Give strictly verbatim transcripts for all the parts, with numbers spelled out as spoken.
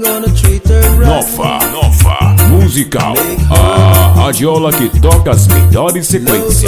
Nova, Nova, musical. A radiola que toca as melhores sequências.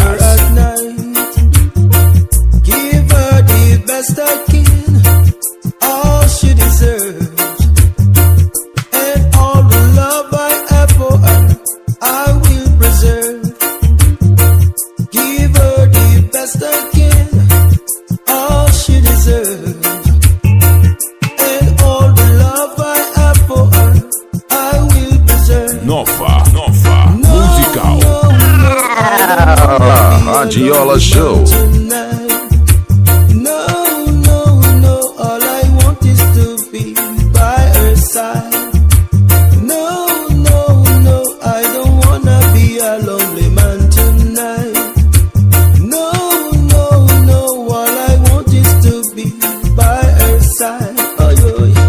Give her the best I can, all she deserves, and all the love I have for her, I will preserve. Give her the best I can, all she deserves, and all the love I have for her, I will preserve. Nova, Nova, No, musical. no, no, I don't wanna be Radiola alone Show. tonight. No, no, no, all I want is to be by her side. No, no, no, I don't wanna be a lonely man tonight. No, no, no, all I want is to be by her side. Oh, yo, yeah.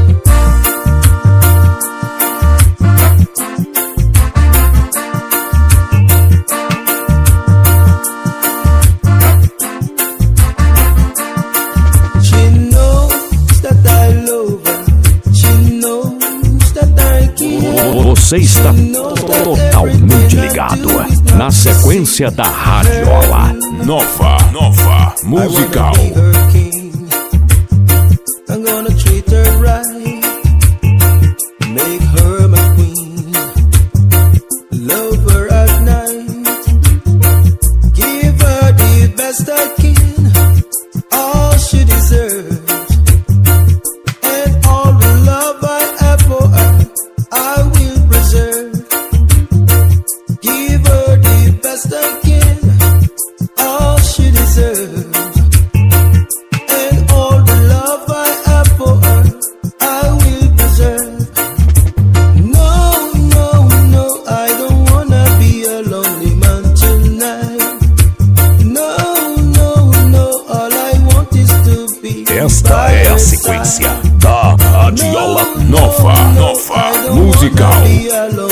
She knows that I love her. She knows that I care. Você está totalmente ligado na sequência da radiola. Nova, Nova, musical. I wanna be her king. I'm gonna treat her right, make her my queen, love her at night, give her the best I can, all she deserves, and all the love I have for her, I will preserve. Give her the best I can, all she deserves, and all the love I have for her, I will preserve. No, no, no, I don't wanna be a lonely man tonight. No, no, no, all I want is to be Esta by é a her sequência side. da radiola Nova, Nova, I don't musical. wanna be alone.